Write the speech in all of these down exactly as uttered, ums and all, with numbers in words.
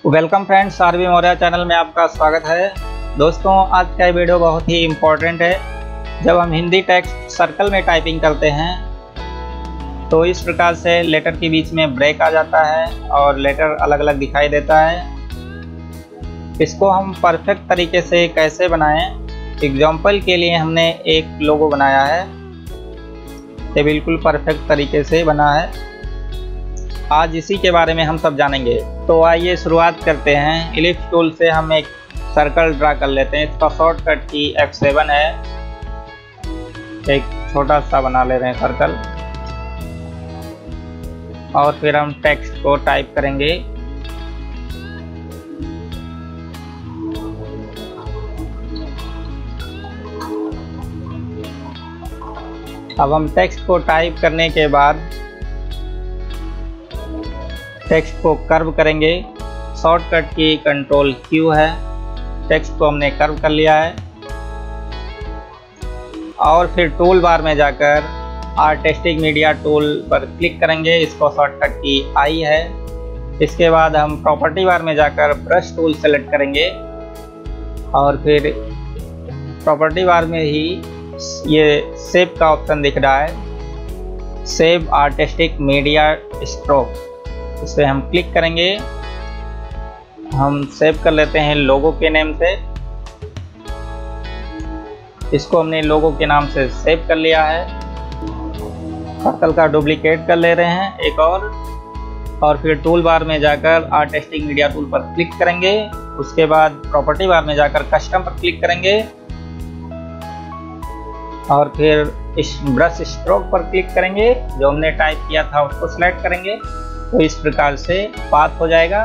Welcome friends, RV Maurya channel में आपका स्वागत है। दोस्तों, आज का वीडियो बहुत ही इम्पोर्टेंट है। जब हम हिंदी टेक्स्ट सर्कल में टाइपिंग करते हैं तो इस प्रकार से लेटर के बीच में ब्रेक आ जाता है और लेटर अलग अलग दिखाई देता है। इसको हम परफेक्ट तरीके से कैसे बनाएं, एग्जाम्पल के लिए हमने एक लोगो बनाया है। ये बिल्कुल परफेक्ट तरीके से बना है। आज इसी के बारे में हम सब जानेंगे। तो आइए शुरुआत करते हैं। इलिप्स टूल से हम एक सर्कल ड्रा कर लेते हैं। इसका शॉर्टकट की एफ सेवन है। एक छोटा सा बना ले रहे हैं सर्कल और फिर हम टेक्स्ट को टाइप करेंगे। अब हम टेक्स्ट को टाइप करने के बाद टेक्स्ट को कर्व करेंगे। शॉर्टकट की कंट्रोल क्यू है। टेक्स्ट को हमने कर्व कर लिया है और फिर टूल बार में जाकर आर्टिस्टिक मीडिया टूल पर क्लिक करेंगे। इसको शॉर्टकट की आई है। इसके बाद हम प्रॉपर्टी बार में जाकर ब्रश टूल सेलेक्ट करेंगे और फिर प्रॉपर्टी बार में ही ये सेव का ऑप्शन दिख रहा है, सेव आर्टिस्टिक मीडिया स्ट्रोक। इस पर हम क्लिक करेंगे। हम सेव कर लेते हैं लोगो के नेम से। इसको हमने लोगो के नाम से सेव कर लिया है। सर्कल का डुप्लीकेट कर ले रहे हैं एक और और फिर टूल बार में जाकर आर्टिस्टिक मीडिया टूल पर क्लिक करेंगे। उसके बाद प्रॉपर्टी बार में जाकर कस्टम पर क्लिक करेंगे और फिर इस ब्रश स्ट्रोक पर क्लिक करेंगे। जो हमने टाइप किया था उसको सिलेक्ट करेंगे तो इस प्रकार से पाथ हो जाएगा।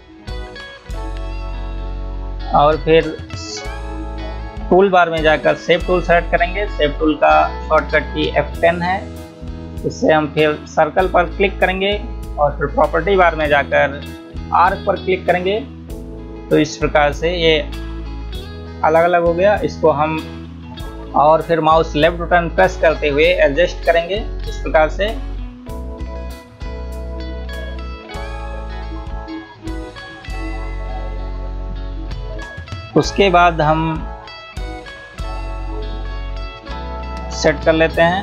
और फिर टूल बार में जाकर सेव टूल सेलेक्ट करेंगे। सेव टूल का शॉर्टकट की एफ टेन है। इससे हम फिर सर्कल पर क्लिक करेंगे और फिर प्रॉपर्टी बार में जाकर आर्क पर क्लिक करेंगे तो इस प्रकार से ये अलग अलग हो गया। इसको हम और फिर माउस लेफ्ट बटन प्रेस करते हुए एडजस्ट करेंगे इस प्रकार से। उसके बाद हम सेट कर लेते हैं।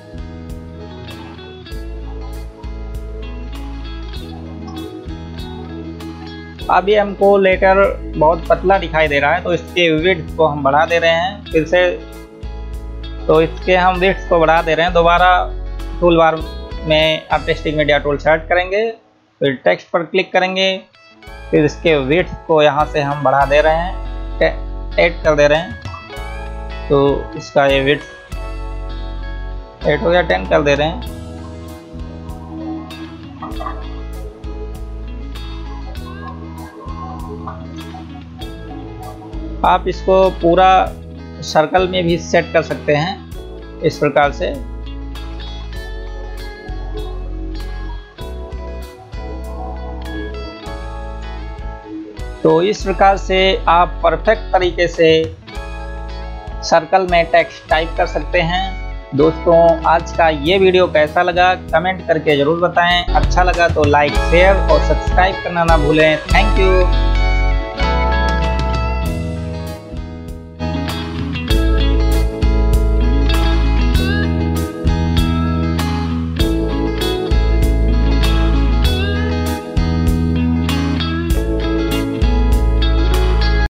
अभी हमको लेटर बहुत पतला दिखाई दे रहा है तो इसके विड्थ को हम बढ़ा दे रहे हैं फिर से। तो इसके हम विड्थ को बढ़ा दे रहे हैं। दोबारा टूल बार में आर्टिस्टिक मीडिया टूल सेलेक्ट करेंगे, फिर टेक्स्ट पर क्लिक करेंगे, फिर इसके विड्थ को यहाँ से हम बढ़ा दे रहे हैं, एट कर दे रहे हैं। तो इसका ये विड्थ एट हो गया, टेन कर दे रहे हैं। आप इसको पूरा सर्कल में भी सेट कर सकते हैं इस प्रकार से। तो इस प्रकार से आप परफेक्ट तरीके से सर्कल में टेक्स्ट टाइप कर सकते हैं। दोस्तों, आज का ये वीडियो कैसा लगा कमेंट करके ज़रूर बताएं। अच्छा लगा तो लाइक, शेयर और सब्सक्राइब करना ना भूलें। Thank you.